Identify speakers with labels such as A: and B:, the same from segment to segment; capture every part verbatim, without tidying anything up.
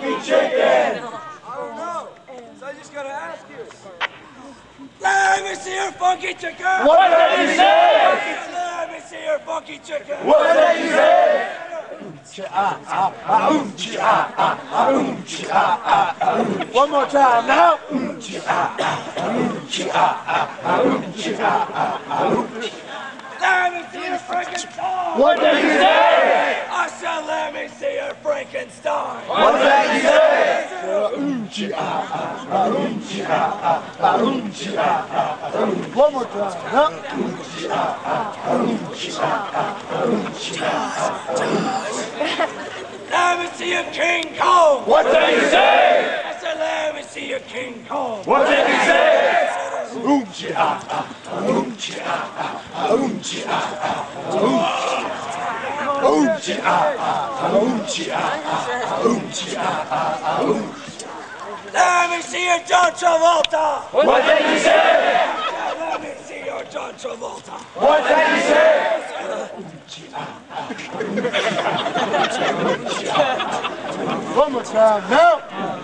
A: funky chicken?
B: I don't know. So I just gotta ask you. Let me see your funky chicken.
A: What did you say?
B: Let me see your funky chicken.
A: What did you say? One more time now.
B: Let me see your Frankenstein.
A: What did you say?
B: I said, let me see your Frankenstein.
A: What did you say? One more time now.
B: Let me see your King Kong.
A: What did you say?
B: I said, let me see your King Kong.
A: What did you say?
B: Let me see your John Travolta.
A: What did you say?
B: Let me see your John Travolta.
A: What did you say? One more time now.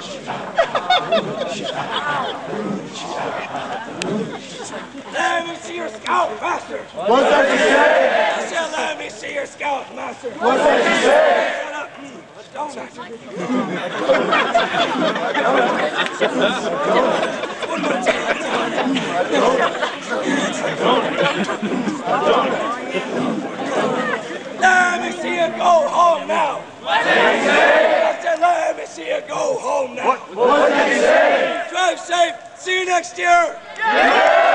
B: Let me see your Scout Master.
A: What did you say?
B: I said, let me see your Scout Master.
A: What did you say?
B: Shut up. Don't ask me. One more time. Let me see you go home now.
A: What did you say?
B: I said, let me see you go home now.
A: What did you say?
B: Drive safe. See you next year.
A: Yeah!